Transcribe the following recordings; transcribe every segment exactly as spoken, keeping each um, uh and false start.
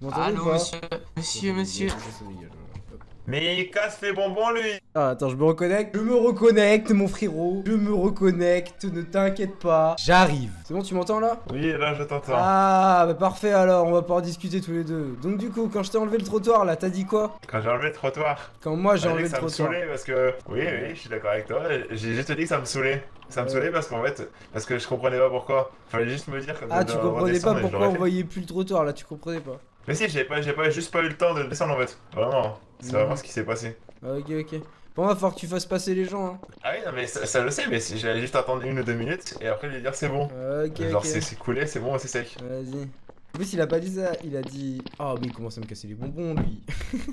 Vous m'entendez Allô, ou pas? monsieur, monsieur, monsieur. Mais il casse les bonbons, lui. Ah, attends, je me reconnecte. Je me reconnecte, mon frérot. Je me reconnecte, ne t'inquiète pas. J'arrive. C'est bon, tu m'entends là? Oui, là, je t'entends. Ah, bah parfait alors, on va pouvoir discuter tous les deux. Donc du coup, quand je t'ai enlevé le trottoir là, t'as dit quoi? Quand j'ai enlevé le trottoir. Quand moi j'ai J'ai enlevé dit le que ça me trottoir. saoulait parce que... Oui, oui, je suis d'accord avec toi. J'ai juste dit que ça me saoulait. Ça me Ouais. saoulait parce qu'en fait... Parce que je comprenais pas pourquoi. Fallait juste me dire... Ah, de- tu de comprenais redescendre pas et je pourquoi l'aurais on fait. voyait plus le trottoir là, tu comprenais pas. Mais si, j'ai pas, j'ai pas, juste pas eu le temps de descendre en fait. Vraiment. C'est Mhm. vraiment ce qui s'est passé. Ah, ok, ok. Bon, va falloir que tu fasses passer les gens, hein. Ah oui, non, mais ça, ça le sais, mais si- j'allais juste attendre une ou deux minutes et après lui dire c'est bon. Ah, ok, Genre ok. c'est c'est coulé, c'est bon, c'est sec. Vas-y. En plus, il a pas dit ça, il a dit. Oh, mais il commence à me casser les bonbons, lui.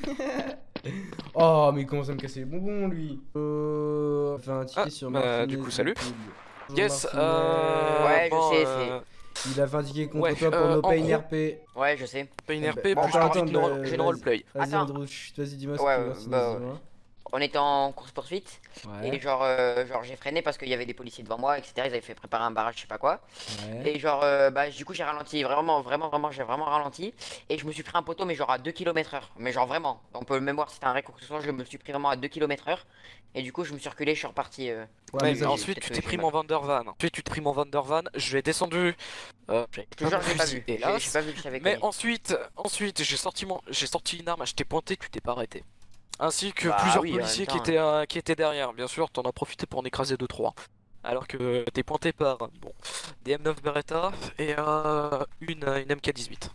Oh, mais il commence à me casser les bonbons, lui. Euh. Fait un ticket Ah, sur bah, Martinez. du coup, salut. Bonjour, Yes, Martinez. euh. Ouais, je bon, sais, euh, Il a fait un ticket contre Ouais, toi pour euh, no en pain gros- R P. Ouais, je sais. pas une Eh R P, ben, plus attends, j'ai attends, une, bah, role- j'ai une vas-y. roleplay. Vas-y, Attends. Andrew, chut, vas-y, dis-moi ce Ouais, que tu ouais, veux, sinon, bah, dis-moi. On était en course poursuite Ouais. et genre, euh, genre j'ai freiné parce qu'il y avait des policiers devant moi, et cetera. Ils avaient fait préparer un barrage, je sais pas quoi. Ouais. Et genre, euh, bah du coup j'ai ralenti, vraiment, vraiment, vraiment, j'ai vraiment ralenti. Et je me suis pris un poteau, mais genre à deux kilomètres heure. Mais genre vraiment, on peut même voir si c'était un règle ou quoi que ce soit, je me suis pris vraiment à deux kilomètres heure. Et du coup je me suis reculé, je suis reparti. Euh... Ouais, Ouais, mais mais ça, ensuite peut-être tu que t'es j'ai pris mal. mon Vandervan. Ensuite tu t'es pris mon Vandervan, je l'ai descendu. Euh, j'ai Je te jure, j'ai pas fusil, vu. J'ai hélas. j'ai pas vu que je t'avais Mais connu. ensuite, ensuite j'ai sorti mon, j'ai sorti une arme, je t'ai pointé, tu t'es pas arrêté. Ainsi que Bah plusieurs oui, en même policiers qui temps, étaient, euh, qui étaient derrière. Bien sûr, t'en as profité pour en écraser deux trois. Alors que t'es pointé par bon, des M neuf Beretta et euh, une, une M K dix-huit.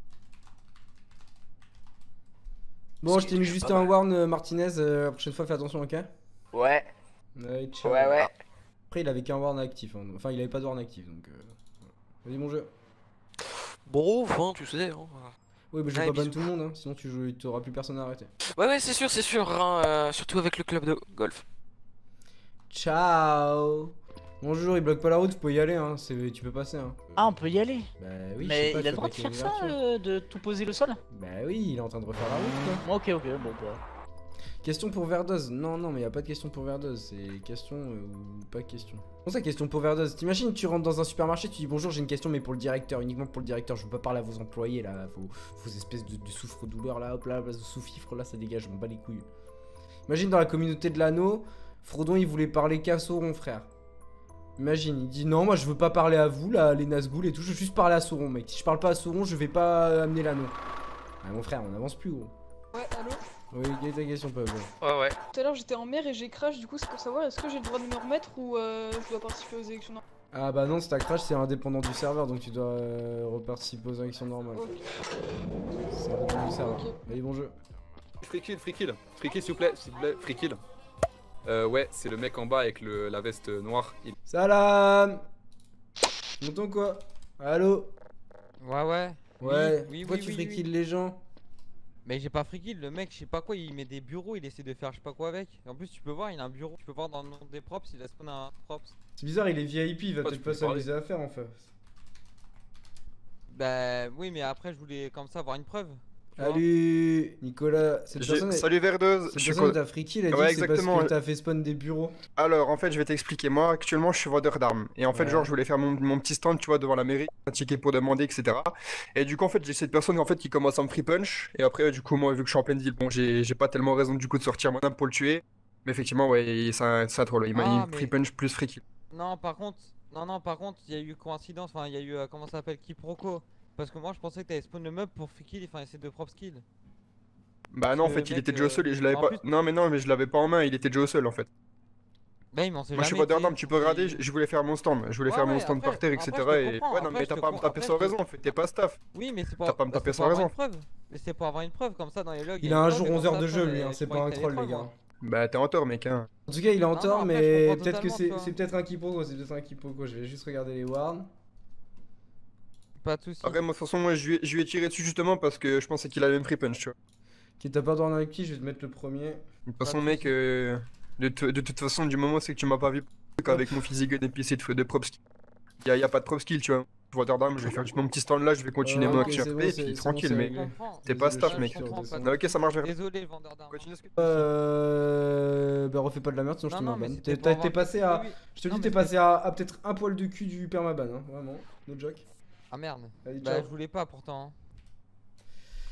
Bon, Ce je qui t'ai mis est juste pas un mal. warn, euh, Martinez. euh, La prochaine fois, fais attention, ok? Ouais, Ouais, ciao. ouais, ouais. Après, il avait qu'un warn actif. hein. Enfin, il avait pas de warn actif donc. euh, Vas-y, mon jeu. Bon, enfin, tu sais. Hein. Oui, mais je vais Ouais, pas ban bisous. tout le monde, hein. Sinon, tu joues, t'auras plus personne à arrêter. Ouais, ouais, c'est sûr, c'est sûr. Hein, euh, surtout avec le club de golf. Ciao. Bonjour, il bloque pas la route, vous pouvez y aller, hein. c'est- Tu peux passer, hein. Ah, on peut y aller. Bah oui, je sais Mais pas, il a faut le droit de bloquer faire ça, l'ouverture. euh, de tout poser le sol. Bah oui, il est en train de refaire la route, quoi. Ok, ok, bon, bah. Question pour Verdoz. Non, non, mais y a pas de question pour Verdoz. C'est question euh, ou pas question. Comment ça, question pour Verdoz? T'imagines, tu rentres dans un supermarché, tu dis bonjour, j'ai une question, mais pour le directeur, uniquement pour le directeur. Je veux pas parler à vos employés là, vos, vos espèces de, de souffre-douleur là, hop là, la place de sous-fifre là, ça dégage, je m'en bats les couilles. Imagine dans la communauté de l'anneau, Frodon il voulait parler qu'à Sauron, frère. Imagine, il dit non, moi je veux pas parler à vous là, les Nazgûl et tout, je veux juste parler à Sauron, mec. Si je parle pas à Sauron, je vais pas amener l'anneau. Ah, mon frère, on avance plus, gros. Ouais, allô? Oui, quelle est ta question, Pablo? Ouais, ouais. Tout à l'heure j'étais en mer et j'ai crash, du coup c'est pour savoir est-ce que j'ai le droit de me remettre ou euh, je dois participer aux élections normales. Ah bah non, si t'as crash, c'est indépendant du serveur, donc tu dois euh, reparticiper aux élections normales. Ok. C'est indépendant du serveur. Ok. Allez, bon jeu. Free kill, free kill, free kill s'il vous plaît, s'il vous plaît, free kill. Euh, ouais, c'est le mec en bas avec le, la veste noire. Il... Salam. M'entends quoi? Allô? Ouais, ouais. Ouais, oui, pourquoi oui, tu oui, free oui. kill les gens? Mais j'ai pas free kill, le mec, je sais pas quoi, il met des bureaux, il essaie de faire je sais pas quoi avec. En plus, tu peux voir, il a un bureau. Tu peux voir dans le nom des props, il a spawn un props. C'est bizarre, il est V I P, il va Oh, peut-être tu peux pas parler. s'amuser à faire en fait. Bah oui, mais après, je voulais comme ça avoir une preuve. tu vois. Salut Nicolas, cette J'ai- personne, Salut Verdeuse, cette je suis personne co- t'a free kill, elle dit Ouais, que c'est parce exactement. que t'as fait spawn des bureaux. Alors en fait je vais t'expliquer, moi actuellement je suis vendeur d'armes et en fait Ouais. genre je voulais faire mon, mon petit stand tu vois devant la mairie, un ticket pour demander etc. Et du coup en fait j'ai cette personne en fait qui commence à me free punch et après du coup moi vu que je suis en pleine ville bon j'ai j'ai pas tellement raison du coup de sortir mon arme pour le tuer. Mais effectivement ouais c'est un, c'est un troll, il m'a Ah, il me mais- free punch plus free kill. Non, par contre, non, non, par contre, il y a eu coïncidence, enfin, il y a eu, euh, comment ça s'appelle, quiproquo. Parce que moi, je pensais que t'avais spawn le meuble pour free kill, enfin, essayer de prop skill. Bah non en le fait il mec, était déjà au euh, sol et je l'avais en pas... plus- Non mais non mais je l'avais pas en main, il était déjà au sol en fait. Bah, il m'en sait Moi je suis jamais, vendeur tu sais, d'armes, tu peux il- regarder, je je voulais faire mon stand, je voulais Ouais, faire mon ouais, stand après- par terre après, etc. je te Et comprends, ouais non après, mais je t'as te pas à me comprends, taper après, sans je te- raison en fait, t'es pas staff. Oui, mais c'est pour, T'as pas à me c'est taper pour sans avoir raison. une preuve. Mais c'est pour avoir une preuve, comme ça, dans les logs. Il y a une un preuve, jour et comme onze heures ça, de après, jeu mais lui, hein, je c'est pas croyais un que t'avais troll des les preuves, gars. moi. Bah t'es en tort mec hein. En tout cas, il est en Non, tort, non, après, je mais comprends peut-être que totalement, c'est tu vois. c'est peut-être un quiproquo, c'est peut-être un quiproquo. Je vais juste regarder les warns. Pas de soucis. Après, moi, de toute façon, moi, je lui, ai, je lui ai tiré dessus justement parce que je pensais qu'il avait même free punch, tu vois. Qui t'as pas de warn avec qui? Je vais te mettre le premier. De toute Pas façon, de mec, soucis. euh, de, t- de toute façon, du moment c'est que tu m'as pas vu avec mon physique et puis essayer de faire des prop skills. Y a, y a pas de prop skill, tu vois. Vendeur d'armes, je vais faire juste mon petit stand là, je vais continuer Euh, mon ok, action c'est R bon, P et c'est- puis c'est tranquille, bon, c'est mais réglé. t'es pas Désolé, staff, je mec. suis redescendu. Ah, ok, ça marche, vers. Désolé, le vendeur d'armes. Continue ce que Euh. Bah, refais pas de la merde, sinon je te Non, mets non, en mais ban. c'était T'es pour t'as- avoir- t'es passé à. Oui, oui. Je te Non, dis, mais t'es c'était- passé à, à peut-être un poil de cul du permaban, hein, vraiment. No joke. Ah merde. Allez, Bah, ciao. je voulais pas pourtant. hein.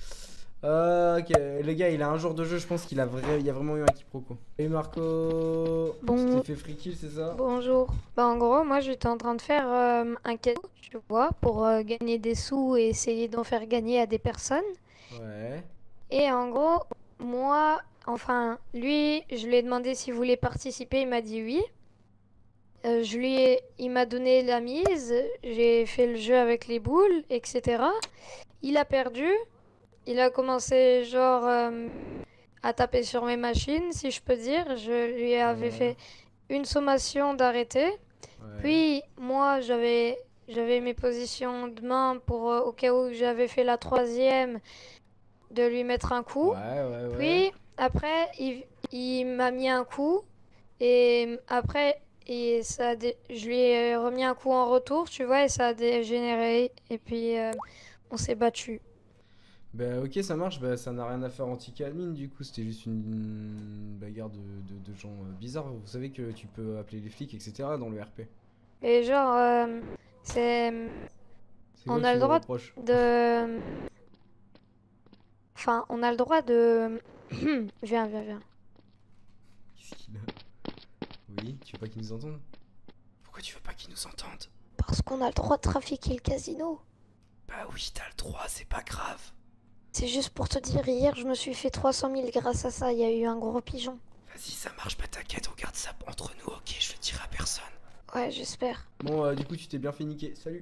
Euh, ok, le gars il a un jour de jeu, je pense qu'il a vrai, il y a vraiment eu un quiproquo. Et Marco, Bon. tu t'es fait free kill, c'est ça? Bonjour. Bah en gros, moi j'étais en train de faire euh, un cadeau, tu vois, pour euh, gagner des sous et essayer d'en faire gagner à des personnes. Ouais. Et en gros, moi, enfin, lui, je lui ai demandé s'il voulait participer, il m'a dit oui. Euh, je lui ai, il m'a donné la mise, j'ai fait le jeu avec les boules, et cetera. Il a perdu. Il a commencé genre euh, à taper sur mes machines, si je peux dire. Je lui avais Ouais. fait une sommation d'arrêter. Ouais. Puis moi, j'avais j'avais mes positions de main pour euh, au cas où j'avais fait la troisième, de lui mettre un coup. Ouais, ouais, ouais. Puis après, il, il m'a mis un coup et après, et ça a dé- je lui ai remis un coup en retour, tu vois, et ça a dégénéré. Et puis euh, on s'est battu. Bah ok, ça marche, bah ça n'a rien à faire anti-admin du coup, c'était juste une bagarre de, de, de gens euh, bizarres. Vous savez que tu peux appeler les flics, et cetera dans le R P. Et genre, euh, c'est. C'est quoi On que a tu le me droit reproches? de. Enfin, on a le droit de. Viens, viens, viens. Qu'est-ce qu'il a? Oui, tu veux pas qu'ils nous entendent? Pourquoi tu veux pas qu'ils nous entendent? Parce qu'on a le droit de trafiquer le casino. Bah oui, t'as le droit, c'est pas grave. C'est juste pour te dire, hier, je me suis fait trois cent mille grâce à ça. Il y a eu un gros pigeon. Vas-y, ça marche, pas t'inquiète, on garde ça entre nous, ok, je le dirai à personne. Ouais, j'espère. Bon, euh, du coup, tu t'es bien fait niquer. Salut.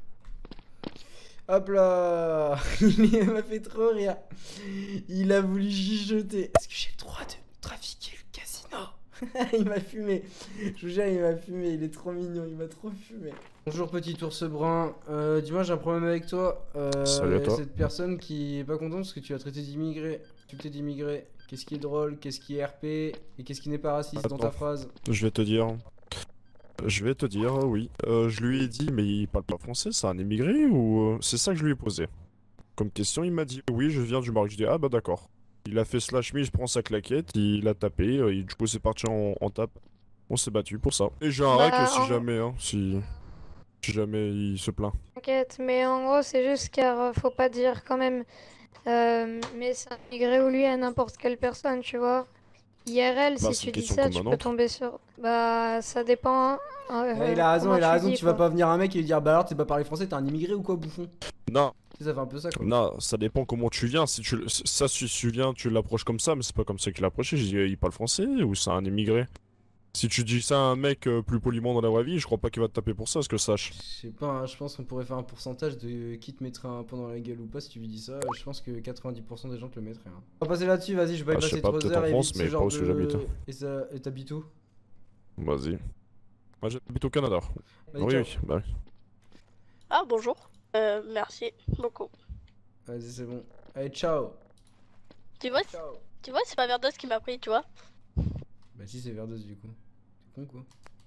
Hop là. Il m'a fait trop rire. Il a voulu chuchoter. Est-ce que j'ai le droit de trafiquer le casino? Il m'a fumé. Je vous jure, il m'a fumé. Il est trop mignon. Il m'a trop fumé. Bonjour, petit ours brun. Euh, dis-moi, j'ai un problème avec toi. Euh, Salut à toi. Cette personne qui est pas contente parce que tu as traité d'immigré. Tu t'es d'immigré. Qu'est-ce qui est drôle? Qu'est-ce qui est R P? Et qu'est-ce qui n'est pas raciste dans ta Attends. phrase? Je vais te dire. Je vais te dire, oui. Euh, je lui ai dit, mais il parle pas français, c'est un immigré ou. euh, C'est ça que je lui ai posé. Comme question, il m'a dit, oui, je viens du Maroc. Je dis, ah bah d'accord. Il a fait slash me, je prends sa claquette, il a tapé, euh, et du coup c'est parti en, en tape. On s'est battu pour ça. Et j'ai un Bah, rec si en- jamais, hein, si. Si jamais il se plaint. T'inquiète, mais en gros, c'est juste car euh, faut pas dire quand même. euh, mais c'est un immigré ou lui à n'importe quelle personne, tu vois. I R L, Bah, si c'est tu une dis question ça, comme tu un peux autre. tomber sur. Bah, ça dépend. hein. Euh, Ouais, il a raison, comment il a tu raison. dis, Tu vas quoi. pas venir un mec et lui dire, bah alors t'es pas parler français, t'es un immigré ou quoi, bouffon? Non, Tu sais, ça fait un peu ça quoi. non, ça dépend comment tu viens. Si tu, ça, si tu viens, tu l'approches comme ça, mais c'est pas comme ça qu'il a approché. J'ai dit, il parle français ou c'est un immigré? Si tu dis ça à un mec euh, plus poliment dans la vraie vie, je crois pas qu'il va te taper pour ça, ce que sache. Je sais pas, hein, je pense qu'on pourrait faire un pourcentage de qui te mettrait un point dans la gueule ou pas si tu lui dis ça. Je pense que quatre-vingt-dix pour cent des gens te le mettraient. Hein. On va passer là-dessus, vas-y, je vais pas Bah, y je sais passer pas, trois peut-être heures en et France, vite ce mais pas genre où est-ce que j'habite. de... Et ça... Et t'habites où? Vas-y. Moi j'habite au Canada. Vas-y, Oui, ciao. oui, bah oui. Ah bonjour, euh, merci beaucoup. Vas-y, c'est bon. Allez, ciao. Tu vois, Ciao. tu vois, c'est pas Verdos qui m'a pris, tu vois. Bah si, c'est Verdeuse du coup. T'es con quoi?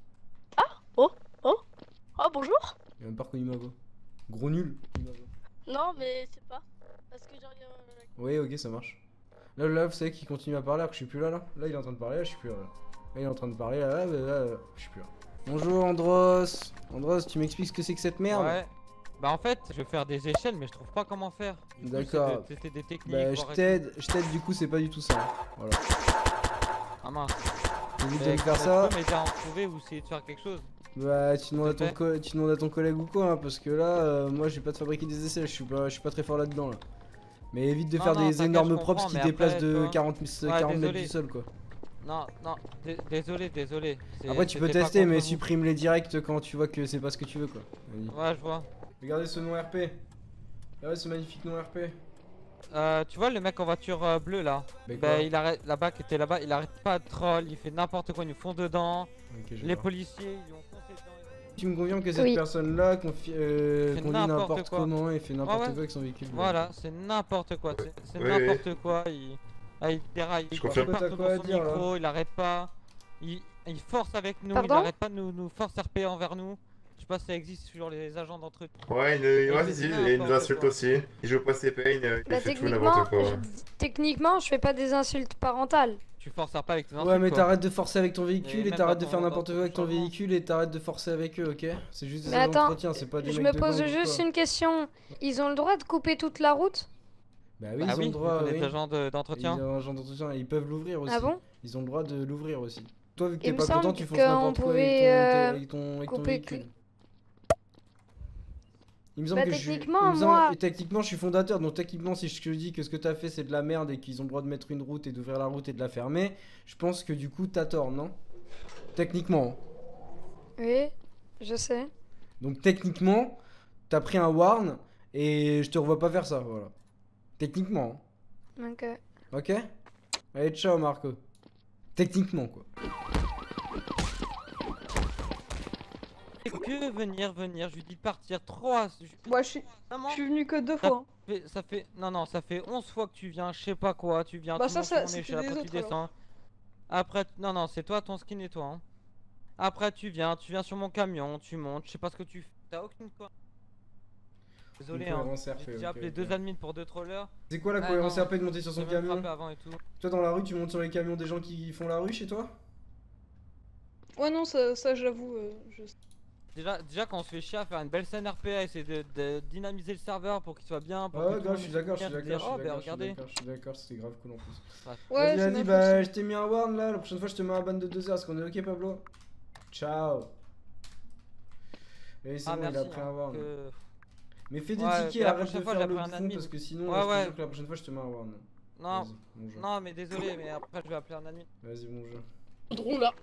Oh, oh, oh bonjour. Il a même pas reconnu ma voix. Gros nul. Non mais c'est pas, parce que genre... euh, Oui, ok, ça marche. Là, là, vous savez qu'il continue à parler alors que je suis plus là, là. Là, il est en train de parler, là, je suis plus là. Là, il est en train de parler, là, là, là, là, là, je suis plus là. Bonjour, Andros. Andros, tu m'expliques ce que c'est que cette merde? Ouais. Bah en fait, je vais faire des échelles, mais je trouve pas comment faire. Du coup, c'est D'accord. de tester des techniques. Bah, je voir avec- t'aide, je t'aide, du coup, c'est pas du tout ça. Voilà. Ah mince. T'évites de Mais me faire tu ça. peux m'aider à en trouver ou essayer de faire quelque chose. Bah, tu demandes, à S'il te ton co- tu demandes à ton collègue ou quoi, hein, parce que là, euh, moi, j'ai pas de fabriquer des essais, je suis pas, je suis pas très fort là-dedans, là. Mais évite de Non, faire non, des t'inquiète, énormes je props comprends, qui mais déplacent après, de toi- quarante, Ouais, quarante mètres désolé. du sol, quoi. Non, non, dé- désolé, désolé. C'est- Après, tu peux c'était pas tester, mais contre vous. supprime les directs quand tu vois que c'est pas ce que tu veux, quoi. Vas-y. Ouais, je vois. Regardez ce nom R P. Ah ouais, ce magnifique nom R P. Euh, tu vois le mec en voiture euh, bleue là? Mais Bah, quoi il arrête là-bas qui était là-bas, il arrête pas de troll, il fait n'importe quoi, ils nous font dedans. Ok, j'ai Les peur. policiers, ils lui ont foncé dedans. Tu me conviens que cette Oui. personne-là confi- euh, Fait conduit n'importe n'importe quoi. comment et fait n'importe Ouais, ouais. quoi avec son véhicule. Voilà, c'est n'importe quoi, c'est- c'est Oui, oui. n'importe quoi. Il... Ah, il déraille, Je il confirme. partout T'as quoi à dans son dire, là micro, il arrête pas. Il... il force avec nous, il Pardon arrête pas de nous, nous force R P envers nous. Je sais pas si ça existe sur les agents d'entretien. Ouais, il, il, ouais, c'est si, si, il nous n'importe insulte quoi. aussi. Il joue pas ses pains, il Bah, fait tout techniquement, n'importe quoi. je... techniquement, je fais pas des insultes parentales. Tu forces pas avec tes Ouais, insultes, mais quoi. t'arrêtes de forcer avec ton Et véhicule et même t'arrêtes dans de faire ton- n'importe dans quoi avec ton changement. véhicule et t'arrêtes de forcer avec eux, ok? C'est juste des Mais agents attends, d'entretien, c'est pas des Je mecs me de pose gang ou juste quoi. une question. Ils ont le droit de couper toute la route? Bah oui, Bah ils ont oui, le droit. vu qu'on est oui. agent de- d'entretien. Ils ont agent d'entretien et ils peuvent l'ouvrir aussi. Ah bon? Ils ont le droit de l'ouvrir aussi. Toi, vu que Il t'es me pas content, semble tu fonces qu'on n'importe quoi avec pouvait, ton, euh, avec ton, avec ton couper véhicule. Il me semble Bah, que je suis. techniquement, il me semble- moi- et techniquement, je suis fondateur. Donc, techniquement, si je te dis que ce que t'as fait c'est de la merde et qu'ils ont le droit de mettre une route et d'ouvrir la route et de la fermer, je pense que du coup, t'as tort, non? Techniquement. Oui, je sais. Donc, techniquement, t'as pris un warn et je te revois pas faire ça, voilà. Techniquement. Ok. Ok? Allez, ciao, Marco. Techniquement, quoi. Que venir, venir, je lui dis de partir trois. Moi, je suis, Maman, je suis venu que deux ça fois. hein. fait, ça fait, non, non, ça fait onze fois que tu viens, je sais pas quoi, tu viens, Bah, tu ça, montes ça, sur mon c'était échelle, des après tu autres, alors. descends. Après, non, non, c'est toi ton skin et toi. Hein. Après, tu viens, tu viens sur mon camion, tu montes, je sais pas ce que tu fais. T'as aucune quoi. Désolé, Une hein. cohérence R P, J'ai ok, déjà appelé ok. deux admins pour deux trollers. C'est quoi la Ah, cohérence non, R P de monter sur son j'ai même camion? frappé avant et tout. Toi, dans la rue, tu montes sur les camions des gens qui font la rue chez toi? Ouais, non, ça, ça j'avoue. euh, je... Déjà, déjà quand on se fait chier à faire une belle scène R P, à essayer de, de dynamiser le serveur pour qu'il soit bien. Pour Ah que ouais, tout le grave, monde je suis ait d'accord, je souvenir, suis de d'accord, dire, je suis oh, ben d'accord, je suis regardez. d'accord, je suis d'accord, c'est grave cool en plus. Ouais, Vas-y, c'est vas-y, ma bah faute. je t'ai mis un warn là, la prochaine fois je te mets un ban de deux heures, est-ce qu'on est ok Pablo? Ciao. Et c'est Ah, bon, il a merci, pris hein, un warn. que- Mais fais des Ouais, tickets, mais la arrête prochaine de fois, faire j'ai le appris un bouffon admin. parce que sinon, Ouais, là, je te ouais. jure que la prochaine fois je te mets un warn. Non, Vas-y, bon jeu. non, mais désolé, mais après je vais appeler un admin. Vas-y, bon jeu. Goudron là.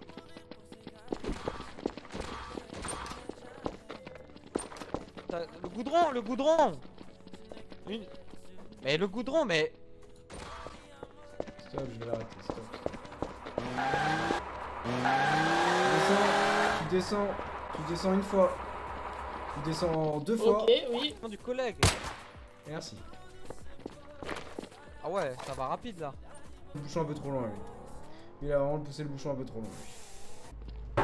T'as- Le goudron, le goudron Une- Mais le goudron, mais... Stop, je vais l'arrêter, stop. Tu descends, tu descends, tu descends une fois. Tu descends deux fois. Ok, oui. Du collègue. Merci. Ah ouais, ça va rapide là. Le bouchon un peu trop loin, lui. Il a vraiment poussé le bouchon un peu trop loin, lui.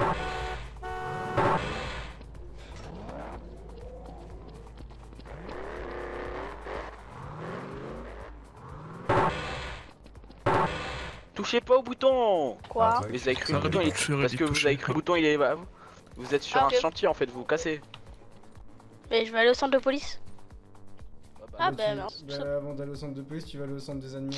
Touchez pas au bouton. Quoi? Mais vous avez cru Ça le bouton, aurait il dû toucher, aurait parce dû que vous toucher. avez cru le bouton, il est bah, vous êtes sur Ah, un ok. chantier en fait, vous vous cassez. Mais je vais aller au centre de police. Ah Bah, bah tu- merci. bah, avant d'aller au centre de police, tu vas aller au centre des admins.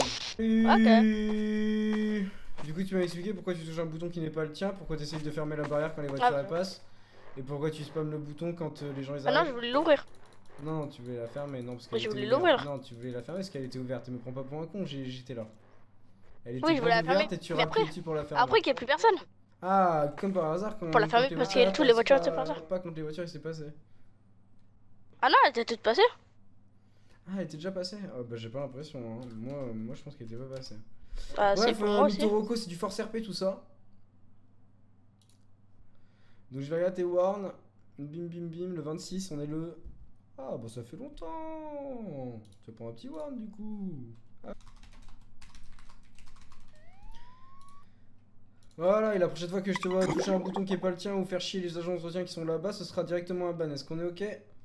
Ok. Du coup, tu m'as expliqué pourquoi tu touches un bouton qui n'est pas le tien, pourquoi tu essayes de fermer la barrière quand les voitures Ah, elles passent, et pourquoi tu spammes le bouton quand euh, les gens les Ah non, arrivent. je voulais l'ouvrir. Non, non, tu voulais la fermer, non, parce Mais qu'elle je était voulais ouverte. l'ouvrir. Non, tu voulais la fermer parce qu'elle était ouverte. Et me prends pas pour un con, j'ai- j'étais là. Elle était Oui, je voulais la grande ouverte fermer. et tu Mais rappelais après, dessus pour la fermer. après qu'il n'y ait plus personne. Ah, comme par hasard, quand Pour la quand fermer les parce voitures que toutes les passent, voitures pas- étaient passées. Pas quand les voitures il s'est passé. Ah non, elle était toute passée. Ah, elle était déjà passée? Ah, bah, j'ai pas l'impression, hein. Moi, euh, moi, je pense qu'elle était pas passée. Bah, c'est Bref, pour euh, moi aussi. Mitoroco, c'est du force R P tout ça. Donc, je vais regarder tes warns. Bim, bim, bim, le vingt-six, on est le. Ah, bah, ça fait longtemps. Tu vas prendre un petit warn du coup. Ah. Voilà, et la prochaine fois que je te vois toucher un bouton qui est pas le tien ou faire chier les agents d'entretien qui sont là-bas, ce sera directement un ban. Est-ce qu'on est ok?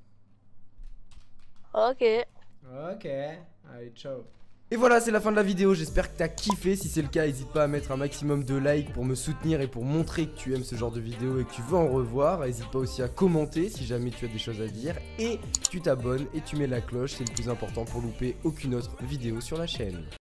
Ok. Ok, allez, ciao. Et voilà, c'est la fin de la vidéo, j'espère que t'as kiffé. Si c'est le cas, n'hésite pas à mettre un maximum de likes pour me soutenir et pour montrer que tu aimes ce genre de vidéo et que tu veux en revoir. N'hésite pas aussi à commenter si jamais tu as des choses à dire. Et tu t'abonnes et tu mets la cloche, c'est le plus important pour louper aucune autre vidéo sur la chaîne.